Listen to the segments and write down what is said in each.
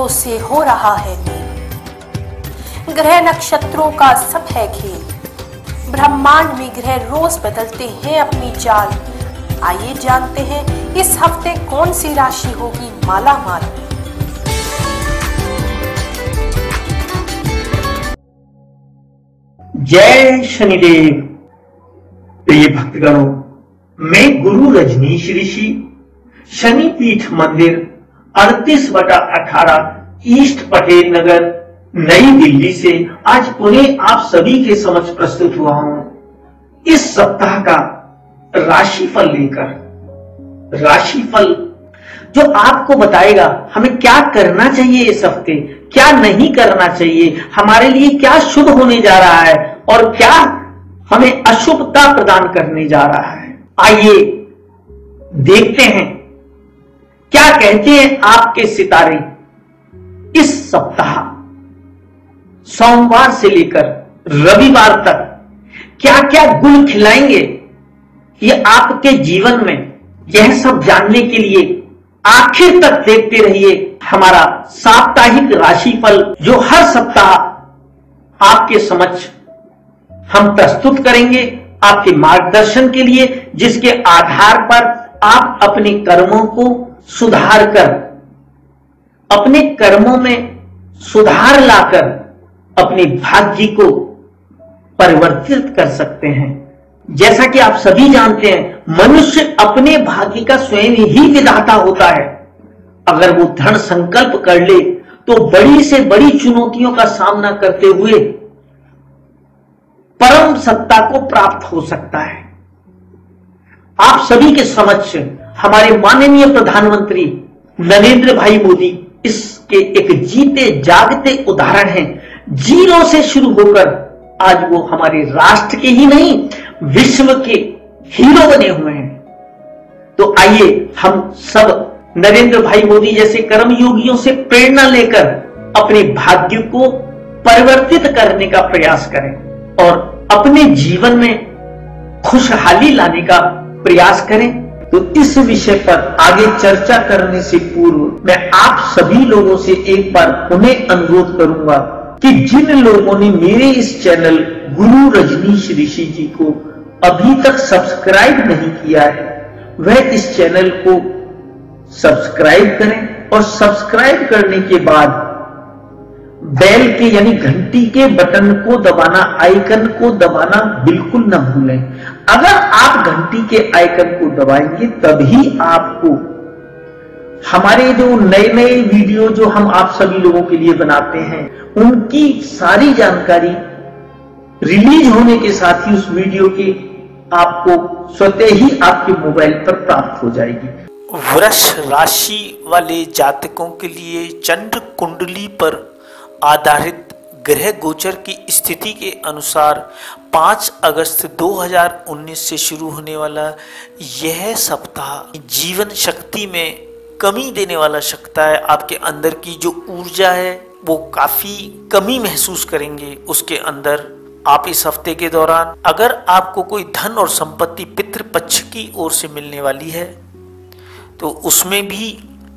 जोरों से हो रहा है मेल। ग्रह नक्षत्रों का सब है खेल। ब्रह्मांड में ग्रह रोज बदलते हैं अपनी चाल। आइए जानते हैं इस हफ्ते कौन सी राशि होगी माला माल। जय शनिदेव। प्रिय भक्तगणों, मैं गुरु रजनीश ऋषि शनि पीठ मंदिर 38/18 ईस्ट पटेल नगर नई दिल्ली से आज पुनः आप सभी के समक्ष प्रस्तुत हुआ हूं इस सप्ताह का राशिफल लेकर। राशिफल जो आपको बताएगा हमें क्या करना चाहिए इस हफ्ते, क्या नहीं करना चाहिए, हमारे लिए क्या शुभ होने जा रहा है और क्या हमें अशुभता प्रदान करने जा रहा है। आइए देखते हैं क्या कहते हैं आपके सितारे इस सप्ताह सोमवार से लेकर रविवार तक क्या क्या गुण खिलाएंगे ये आपके जीवन में। यह सब जानने के लिए आखिर तक देखते रहिए हमारा साप्ताहिक राशिफल जो हर सप्ताह आपके समक्ष हम प्रस्तुत करेंगे आपके मार्गदर्शन के लिए, जिसके आधार पर आप अपने कर्मों को सुधार कर, अपने कर्मों में सुधार लाकर अपने भाग्य को परिवर्तित कर सकते हैं। जैसा कि आप सभी जानते हैं मनुष्य अपने भाग्य का स्वयं ही विधाता होता है। अगर वो दृढ़ संकल्प कर ले तो बड़ी से बड़ी चुनौतियों का सामना करते हुए परम सत्ता को प्राप्त हो सकता है। आप सभी के समक्ष हमारे माननीय प्रधानमंत्री नरेंद्र भाई मोदी इसके एक जीते जागते उदाहरण हैं। जीरो से शुरू होकर आज वो हमारे राष्ट्र के ही नहीं विश्व के हीरो बने हुए हैं। तो आइए हम सब नरेंद्र भाई मोदी जैसे कर्मयोगियों से प्रेरणा लेकर अपने भाग्य को परिवर्तित करने का प्रयास करें और अपने जीवन में खुशहाली लाने का प्रयास करें। तो इस विषय पर आगे चर्चा करने से पूर्व मैं आप सभी लोगों से एक बार पुनः अनुरोध करूंगा कि जिन लोगों ने मेरे इस चैनल गुरु रजनीश ऋषि जी को अभी तक सब्सक्राइब नहीं किया है वह इस चैनल को सब्सक्राइब करें और सब्सक्राइब करने के बाद बेल के यानी घंटी के बटन को दबाना, आइकन को दबाना बिल्कुल न भूलें। अगर आप घंटी के आइकन को दबाएंगे तभी आपको हमारे जो नए नए वीडियो जो हम आप सभी लोगों के लिए बनाते हैं उनकी सारी जानकारी रिलीज होने के साथ ही उस वीडियो की आपको स्वतः ही आपके मोबाइल पर प्राप्त हो जाएगी। वृष राशि वाले जातकों के लिए चंद्र कुंडली पर आधारित ग्रह गोचर की स्थिति के अनुसार 5 अगस्त 2019 से शुरू होने वाला यह सप्ताह जीवन शक्ति में कमी देने वाला सप्ताह है। आपके अंदर की जो ऊर्जा है वो काफी कमी महसूस करेंगे उसके अंदर। आप इस हफ्ते के दौरान अगर आपको कोई धन और संपत्ति पितृपक्ष की ओर से मिलने वाली है तो उसमें भी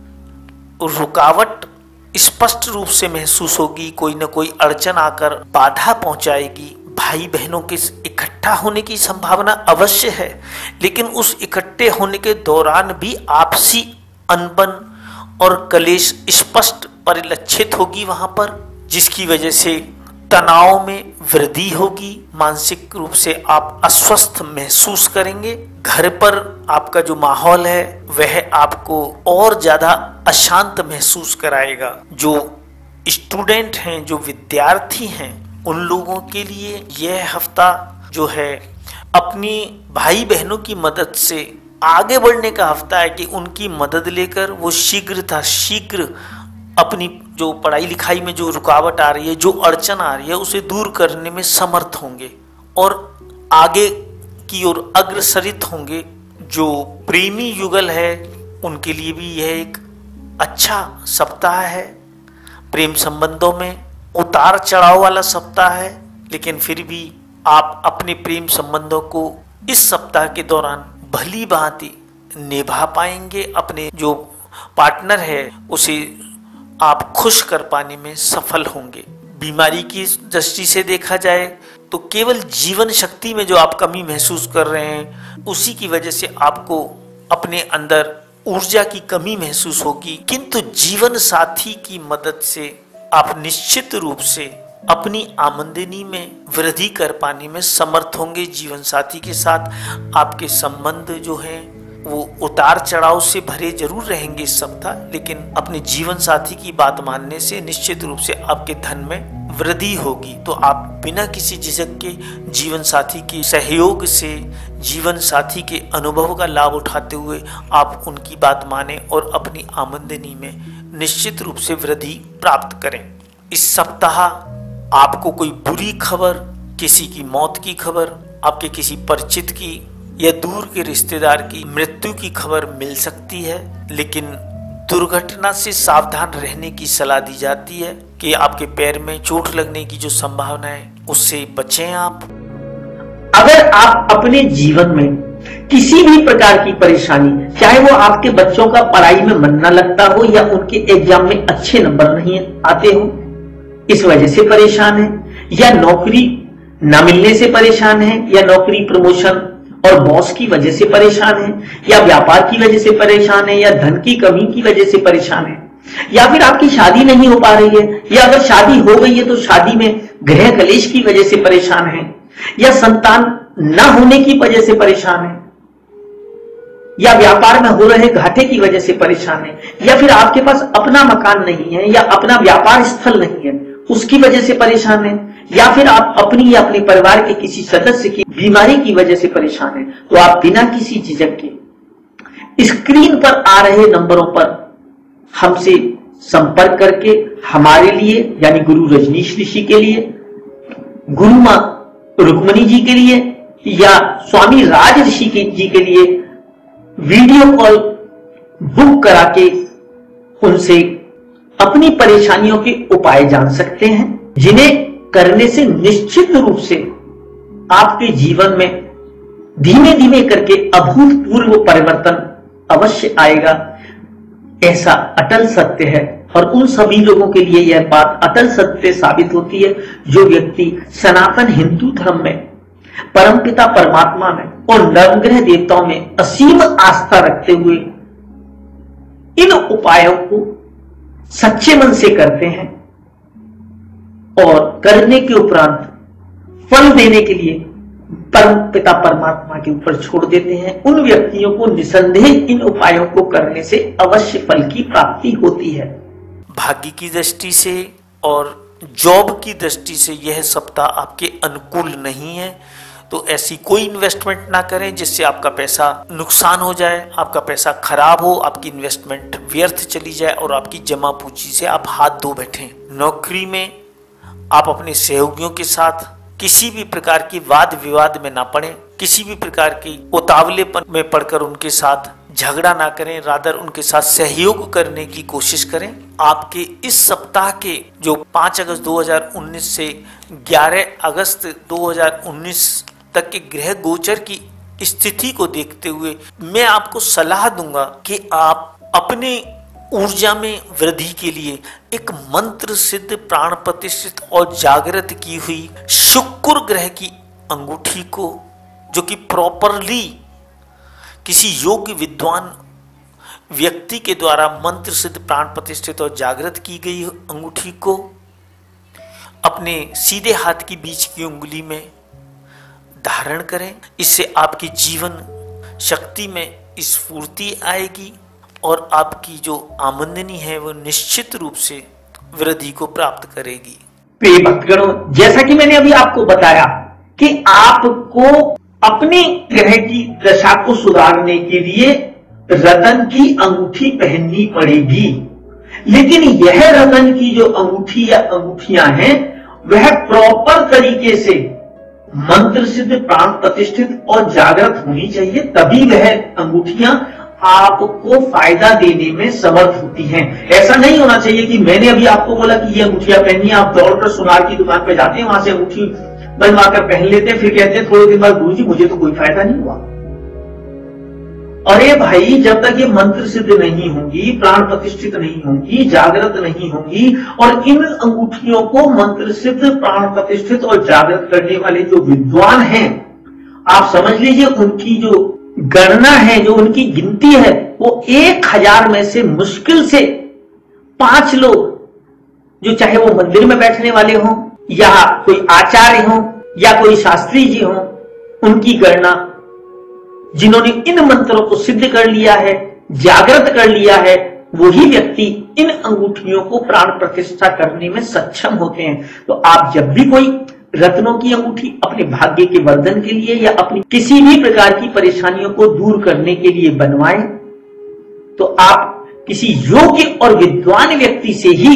रुकावट स्पष्ट रूप से महसूस होगी। कोई ना कोई अड़चन आकर बाधा पहुंचाएगी। भाई बहनों के इकट्ठा होने की संभावना अवश्य है, लेकिन उस इकट्ठे होने के दौरान भी आपसी अनबन और कलेश स्पष्ट परिलक्षित होगी वहां पर, जिसकी वजह से तनाव में वृद्धि होगी। मानसिक रूप से आप अस्वस्थ महसूस करेंगे। घर पर आपका जो माहौल है वह आपको और ज्यादा अशांत महसूस कराएगा। जो स्टूडेंट हैं, जो विद्यार्थी हैं, उन लोगों के लिए यह हफ्ता जो है अपनी भाई बहनों की मदद से आगे बढ़ने का हफ्ता है कि उनकी मदद लेकर वो शीघ्र अपनी जो पढ़ाई लिखाई में जो रुकावट आ रही है, जो अड़चन आ रही है, उसे दूर करने में समर्थ होंगे और आगे की ओर अग्रसरित होंगे। जो प्रेमी युगल है उनके लिए भी यह एक अच्छा सप्ताह है। प्रेम संबंधों में उतार चढ़ाव वाला सप्ताह है, लेकिन फिर भी आप अपने प्रेम संबंधों को इस सप्ताह के दौरान भली भांति निभा पाएंगे। अपने जो पार्टनर है उसे आप खुश कर पाने में सफल होंगे। बीमारी की दृष्टि से देखा जाए तो केवल जीवन शक्ति में जो आप कमी महसूस कर रहे हैं, उसी की वजह से आपको अपने अंदर ऊर्जा की कमी महसूस होगी। किंतु जीवन साथी की मदद से आप निश्चित रूप से अपनी आमदनी में वृद्धि कर पाने में समर्थ होंगे। जीवन साथी के साथ आपके संबंध जो हैं वो उतार चढ़ाव से भरे जरूर रहेंगे इस सप्ताह, लेकिन अपने जीवन साथी की बात मानने से निश्चित रूप से आपके धन में वृद्धि होगी। तो आप बिना किसी झिझक के जीवन साथी के सहयोग से, जीवन साथी के अनुभव का लाभ उठाते हुए आप उनकी बात माने और अपनी आमदनी में निश्चित रूप से वृद्धि प्राप्त करें। इस सप्ताह आपको कोई बुरी खबर, किसी की मौत की खबर, आपके किसी परिचित की या दूर के रिश्तेदार की मृत्यु की खबर मिल सकती है, लेकिन दुर्घटना से सावधान रहने की सलाह दी जाती है कि आपके पैर में चोट लगने की जो संभावना है उससे बचें आप। अगर आप अपने जीवन में किसी भी प्रकार की परेशानी, चाहे वो आपके बच्चों का पढ़ाई में मन न लगता हो या उनके एग्जाम में अच्छे नंबर नहीं आते हो, इस वजह से परेशान है, या नौकरी न मिलने से परेशान है, या नौकरी प्रमोशन और बॉस की वजह से परेशान है, या व्यापार की वजह से परेशान है, या धन की कमी की वजह से परेशान है, या फिर आपकी शादी नहीं हो पा रही है, या अगर शादी हो गई है तो शादी में गृह कलेश की वजह से परेशान है, या संतान न होने की वजह से परेशान है, या व्यापार में हो रहे घाटे की वजह से परेशान है, या फिर आपके पास अपना मकान नहीं है या अपना व्यापार स्थल नहीं है उसकी वजह से परेशान है, या फिर आप अपनी या अपने परिवार के किसी सदस्य की बीमारी की वजह से परेशान है, तो आप बिना किसी झिझक के स्क्रीन पर आ रहे नंबरों पर हमसे संपर्क करके हमारे लिए, यानी गुरु रजनीश ऋषि के लिए, गुरु मां रुक्मणी जी के लिए या स्वामी राज ऋषि जी के लिए वीडियो कॉल बुक करा के उनसे अपनी परेशानियों के उपाय जान सकते हैं, जिन्हें करने से निश्चित रूप से आपके जीवन में धीमे धीमे करके अभूतपूर्व परिवर्तन अवश्य आएगा। ऐसा अटल सत्य है और उन सभी लोगों के लिए यह बात अटल सत्य साबित होती है जो व्यक्ति सनातन हिंदू धर्म में परमपिता परमात्मा में और नवग्रह देवताओं में असीम आस्था रखते हुए इन उपायों को सच्चे मन से करते हैं और करने के उपरांत फल देने के लिए परमपिता परमात्मा के ऊपर छोड़ देते हैं। उन व्यक्तियों को निसंदेह इन उपायों को करने से अवश्य फल की प्राप्ति होती है। भाग्य की दृष्टि से और जॉब की दृष्टि से यह सप्ताह आपके अनुकूल नहीं है, तो ऐसी कोई इन्वेस्टमेंट ना करें जिससे आपका पैसा नुकसान हो जाए, आपका पैसा खराब हो, आपकी इन्वेस्टमेंट व्यर्थ चली जाए और आपकी जमा पूंजी से आप हाथ धो बैठें। नौकरी में आप अपने सहयोगियों के साथ किसी भी प्रकार की वाद विवाद में ना पड़ें, किसी भी प्रकार की उतावलेपन में पड़कर उनके साथ झगड़ा ना करें, रादर उनके साथ सहयोग करने की कोशिश करें। आपके इस सप्ताह के जो 5 अगस्त 2019 से 11 अगस्त 2019 तक के ग्रह गोचर की स्थिति को देखते हुए मैं आपको सलाह दूंगा कि आप अपने ऊर्जा में वृद्धि के लिए एक मंत्र सिद्ध, प्राण प्रतिष्ठित और जागृत की हुई शुक्र ग्रह की अंगूठी को, जो कि प्रॉपरली किसी योग्य विद्वान व्यक्ति के द्वारा मंत्र सिद्ध, प्राण प्रतिष्ठित और जागृत की गई अंगूठी को अपने सीधे हाथ की बीच की उंगली में धारण करें। इससे आपकी जीवन शक्ति में स्फूर्ति आएगी और आपकी जो आमदनी है वो निश्चित रूप से वृद्धि को प्राप्त करेगी। प्रिय भक्तगणों, जैसा कि मैंने अभी आपको बताया कि आपको अपने ग्रह की दशा को सुधारने के लिए रतन की अंगूठी पहननी पड़ेगी, लेकिन यह रतन की जो अंगूठी या अंगूठियां हैं वह प्रॉपर तरीके से मंत्र सिद्ध, प्राण प्रतिष्ठित और जागृत होनी चाहिए, तभी वह अंगूठियां आपको फायदा देने में समर्थ होती हैं। ऐसा नहीं होना चाहिए कि मैंने अभी आपको बोला कि ये अंगूठियां पहनिए, आप दौड़कर सुनार की दुकान पे जाते हैं, वहां से अंगूठी बनवा कर पहन लेते हैं, फिर कहते हैं थोड़े दिन बाद गुरुजी मुझे तो कोई फायदा नहीं हुआ। अरे भाई, जब तक ये मंत्र सिद्ध नहीं होंगी, प्राण प्रतिष्ठित नहीं होंगी, जागृत नहीं होंगी, और इन अंगूठियों को मंत्र सिद्ध, प्राण प्रतिष्ठित और जागृत करने वाले जो विद्वान हैं, आप समझ लीजिए उनकी जो गणना है, जो उनकी गिनती है, वो 1000 में से मुश्किल से 5 लोग, जो चाहे वो मंदिर में बैठने वाले हों, या कोई आचार्य हों, या कोई शास्त्री जी हों, उनकी गणना, जिन्होंने इन मंत्रों को सिद्ध कर लिया है, जागृत कर लिया है, वही व्यक्ति इन अंगूठियों को प्राण प्रतिष्ठा करने में सक्षम होते हैं। तो आप जब भी कोई रत्नों की अंगूठी अपने भाग्य के वर्धन के लिए या अपनी किसी भी प्रकार की परेशानियों को दूर करने के लिए बनवाएं, तो आप किसी योग्य और विद्वान व्यक्ति से ही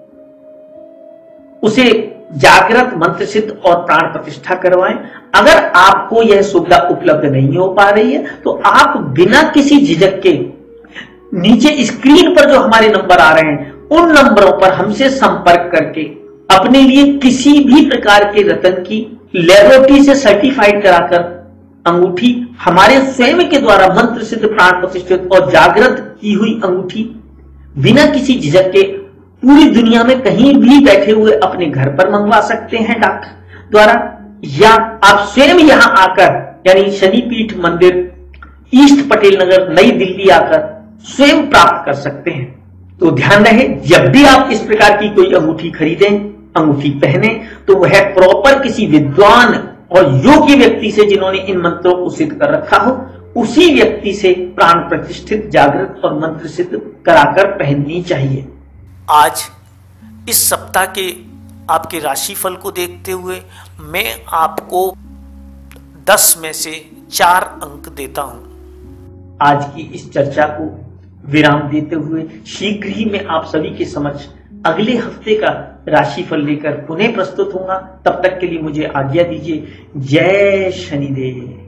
उसे जागृत, मंत्र सिद्ध और प्राण प्रतिष्ठा करवाएं। अगर आपको यह सुविधा उपलब्ध नहीं हो पा रही है, तो आप बिना किसी झिझक के नीचे स्क्रीन पर जो हमारे नंबर आ रहे हैं, उन नंबरों पर हमसे संपर्क करके अपने लिए किसी भी प्रकार के रत्न की लेबोरेटरी से सर्टिफाइड कराकर अंगूठी, हमारे स्वयं के द्वारा मंत्र सिद्ध, प्राण प्रतिष्ठित और जागृत की हुई अंगूठी, बिना किसी झिझक के पूरी दुनिया में कहीं भी बैठे हुए अपने घर पर मंगवा सकते हैं डाक द्वारा, या आप स्वयं यहां आकर, यानी शनिपीठ मंदिर, ईस्ट पटेल नगर, नई दिल्ली आकर स्वयं प्राप्त कर सकते हैं। तो ध्यान रहे, जब भी आप इस प्रकार की कोई अंगूठी खरीदें, अंगूठी पहने, तो वह प्रॉपर किसी विद्वान और योग्य व्यक्ति से, जिन्होंने इन मंत्रों को सिद्ध कर रखा हो, उसी व्यक्ति से प्राण प्रतिष्ठित, जागृत और मंत्र सिद्ध कराकर पहननी चाहिए। आज इस सप्ताह के आपके राशिफल को देखते हुए मैं आपको 10 में से 4 अंक देता हूं। आज की इस चर्चा को विराम देते हुए शीघ्र ही मैं आप सभी के समक्ष अगले हफ्ते का राशिफल लेकर पुनः प्रस्तुत होऊंगा। तब तक के लिए मुझे आज्ञा दीजिए। जय शनिदेव।